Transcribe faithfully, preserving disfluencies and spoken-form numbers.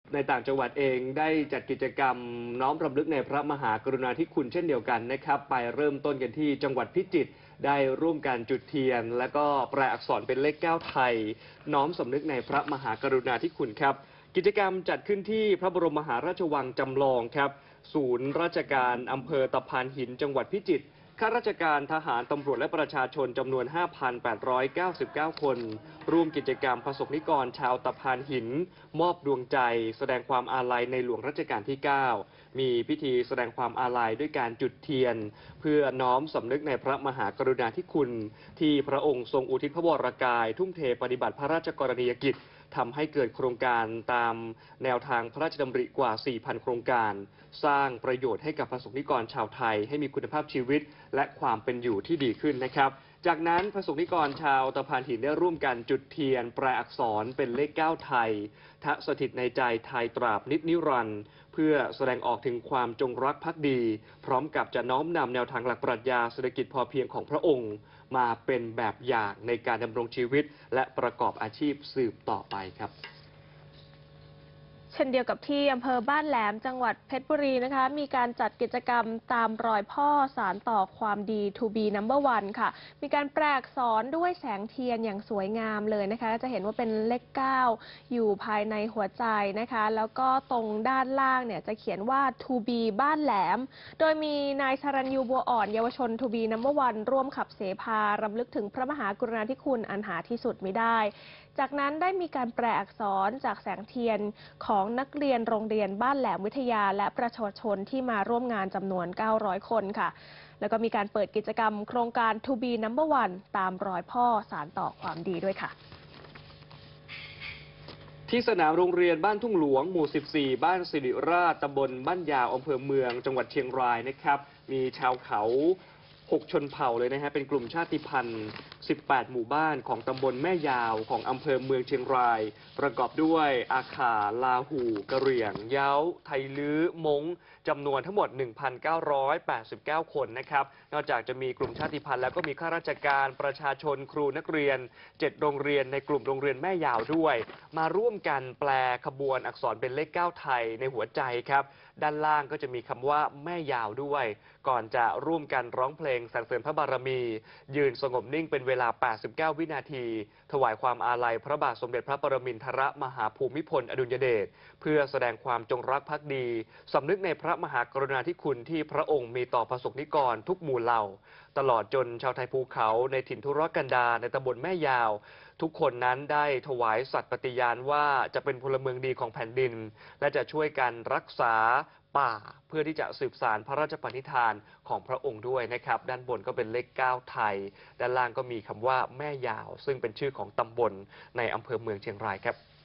ในต่างจังหวัดเองได้จัดกิจกรรมน้อมรำลึกในพระมหากรุณาธิคุณเช่นเดียวกันนะครับไปเริ่มต้นกันที่จังหวัดพิจิตรได้ร่วมกันจุดเทียนและก็แปลอักษรเป็นเลขเก้าไทยน้อมสำนึกในพระมหากรุณาธิคุณครับกิจกรรมจัดขึ้นที่พระบรมมหาราชวังจำลองครับศูนย์ราชการอำเภอตะพานหินจังหวัดพิจิตรข้าราชการทหารตำรวจและประชาชนจำนวน ห้าพันแปดร้อยเก้าสิบเก้า คนร่วมกิจกรรมประสบนิกรชาวตะพานหินมอบดวงใจแสดงความอาลัยในหลวงรัชกาลที่ เก้า มีพิธีแสดงความอาลัยด้วยการจุดเทียนเพื่อน้อมสำนึกในพระมหากรุณาธิคุณที่พระองค์ทรงอุทิศพระวรกายทุ่มเทปฏิบัติพระราชกรณียกิจทำให้เกิดโครงการตามแนวทางพระราชดำริกว่า สี่พัน โครงการ สร้างประโยชน์ให้กับประสบนิกรชาวไทยให้มีคุณภาพชีวิตและความเป็นอยู่ที่ดีขึ้นนะครับ จากนั้นประสบนิกรชาวตะพานหินได้ร่วมกันจุดเทียนแปลอักษรเป็นเลขเก้าไทยทะสถิตในใจไทยตราบนิจนิรันดร์เพื่อแสดงออกถึงความจงรักภักดี พร้อมกับจะน้อมนำแนวทางหลักปรัชญาเศรษฐกิจพอเพียงของพระองค์ มาเป็นแบบอย่างในการดำรงชีวิตและประกอบอาชีพสืบต่อไปครับเช่นเดียวกับที่อำเภอบ้านแหลมจังหวัดเพชรบุรีนะคะมีการจัดกิจกรรมตามรอยพ่อสารต่อความดี ทู บี นัมเบอร์ วัน ค่ะมีการแปลอักษรด้วยแสงเทียนอย่างสวยงามเลยนะคะจะเห็นว่าเป็นเลขเก้าอยู่ภายในหัวใจนะคะแล้วก็ตรงด้านล่างเนี่ยจะเขียนว่า ทู บี บ้านแหลมโดยมีนายชรัญยูบัวอ่อนเยาวชน ทู บี นัมเบอร์ วัน ร่วมขับเสพารำลึกถึงพระมหากรุณาธิคุณอันหาที่สุดมิได้จากนั้นได้มีการแปลอักษรจากแสงเทียนของนักเรียนโรงเรียนบ้านแหลมวิทยาและประชาชนที่มาร่วมงานจำนวน เก้าร้อย คนค่ะแล้วก็มีการเปิดกิจกรรมโครงการ ทู บี นัมเบอร์ วัน ตามรอยพ่อสารต่อความดีด้วยค่ะที่สนามโรงเรียนบ้านทุ่งหลวงหมู่ สิบสี่ บ้านสิริราชตำบลบ้านยาวอำเภอเมืองจังหวัดเชียงรายนะครับมีชาวเขาหกชนเผ่าเลยนะฮะเป็นกลุ่มชาติพันธุ์ สิบแปด หมู่บ้านของตำบลแม่ยาวของอำเภอเมืองเชียงรายประกอบด้วยอาขาลาหูกะเหรี่ยงเย้าไทลื้อมงจำนวนทั้งหมด หนึ่งพันเก้าร้อยแปดสิบเก้า คนนะครับนอกจากจะมีกลุ่มชาติพันธุ์แล้วก็มีข้าราชการประชาชนครูนักเรียนเจ็ดโรงเรียนในกลุ่มโรงเรียนแม่ยาวด้วยมาร่วมกันแปลขบวนอักษรเป็นเลขเก้าไทยในหัวใจครับด้านล่างก็จะมีคำว่าแม่ยาวด้วยก่อนจะร่วมกันร้องเพลงสรรเสริญพระบารมียืนสงบนิ่งเป็นเวลา แปดสิบเก้า วินาทีถวายความอาลัยพระบาทสมเด็จพระปรมินทรมหาภูมิพลอดุลยเดชเพื่อแสดงความจงรักภักดีสำนึกในพระมหากรุณาธิคุณที่พระองค์มีต่อประสบนิกรทุกหมู่เหล่าตลอดจนชาวไทยภูเขาในถิ่นทุรกันดารในตำบลแม่ยาวทุกคนนั้นได้ถวายสัตย์ปฏิญาณว่าจะเป็นพลเมืองดีของแผ่นดินและจะช่วยกันรักษาป่าเพื่อที่จะสืบสานพระราชปณิธานของพระองค์ด้วยนะครับด้านบนก็เป็นเลขเก้าไทยด้านล่างก็มีคำว่าแม่ยาวซึ่งเป็นชื่อของตำบลในอำเภอเมืองเชียงรายครับ